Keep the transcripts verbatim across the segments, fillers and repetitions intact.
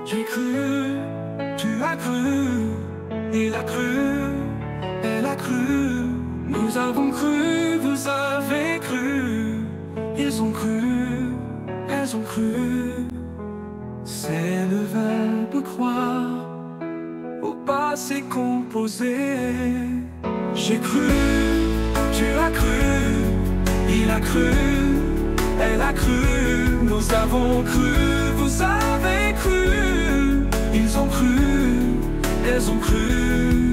J'ai cru, tu as cru, il a cru, elle a cru, nous avons cru, vous avez cru, ils ont cru, elles ont cru. C'est le verbe croire au passé composé. J'ai cru, tu as cru, il a cru, elle a cru, nous avons cru, vous avez cru, ils ont cru, elles ont cru.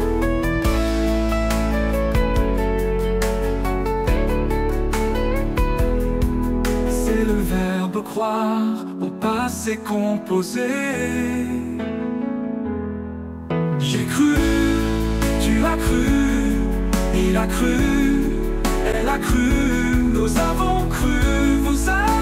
C'est le verbe croire au passé composé. J'ai cru, tu as cru, il a cru, elle a cru, nous avons cru, vous avez